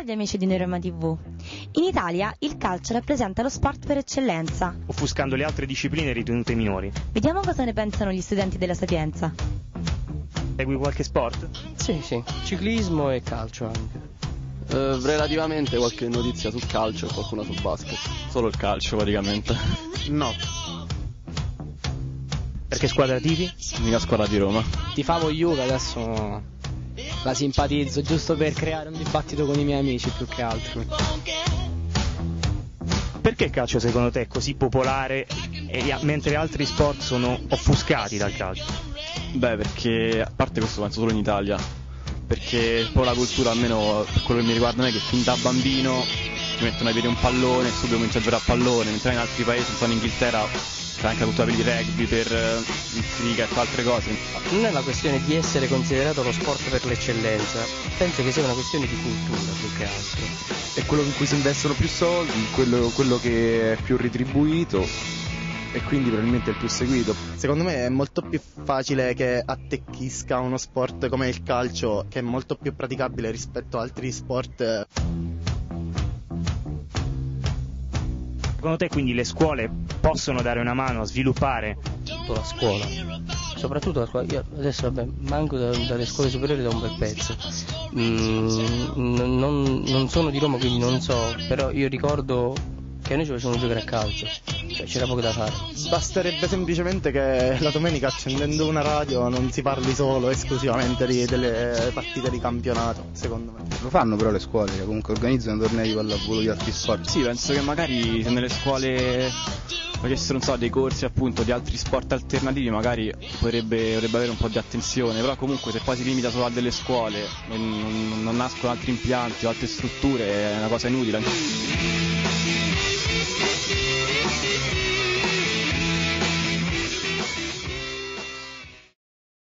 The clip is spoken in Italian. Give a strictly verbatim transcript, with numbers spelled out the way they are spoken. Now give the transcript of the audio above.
tardi amici di Neuroma tivù. In Italia il calcio rappresenta lo sport per eccellenza, offuscando le altre discipline ritenute minori. Vediamo cosa ne pensano gli studenti della Sapienza. Segui qualche sport? Sì, sì, ciclismo e calcio anche. Uh, relativamente qualche notizia sul calcio e qualcuna sul basket. Solo il calcio praticamente. No. Perché squadra tifi? Mica squadra di Roma. Tifavo Juve, adesso la simpatizzo giusto per creare un dibattito con i miei amici più che altro. Perché il calcio secondo te è così popolare e, mentre altri sport sono offuscati dal calcio? Beh, perché a parte questo penso solo in Italia, perché poi la cultura, almeno per quello che mi riguarda me, che fin da bambino ti mettono ai piedi un pallone e subito cominci a giocare a pallone, mentre in altri paesi, non so, in Inghilterra c'è anche la cultura per il rugby, per uh, il cricket, altre cose. Non è la questione di essere considerato lo sport per l'eccellenza, penso che sia una questione di cultura più che altro. È quello in cui si investono più soldi, quello, quello che è più retribuito e quindi probabilmente è il più seguito. Secondo me è molto più facile che attecchisca uno sport come il calcio, che è molto più praticabile rispetto a altri sport. Secondo te quindi le scuole possono dare una mano a sviluppare? Soprattutto la scuola, soprattutto la scuola. Io adesso vabbè, manco da, dalle scuole superiori da un bel pezzo. Mm, non, non sono di Roma quindi non so, però io ricordo che noi ci facevamo giocare a calcio, cioè c'era poco da fare. Basterebbe semplicemente che la domenica, accendendo una radio, non si parli solo esclusivamente di, delle partite di campionato, secondo me. Lo fanno però le scuole, che comunque organizzano tornei di pallavolo, di altri sport. Sì, penso che magari se nelle scuole facessero, non so, dei corsi appunto di altri sport alternativi, magari potrebbe, potrebbe avere un po' di attenzione, però comunque se poi si limita solo a delle scuole e non, non nascono altri impianti o altre strutture è una cosa inutile.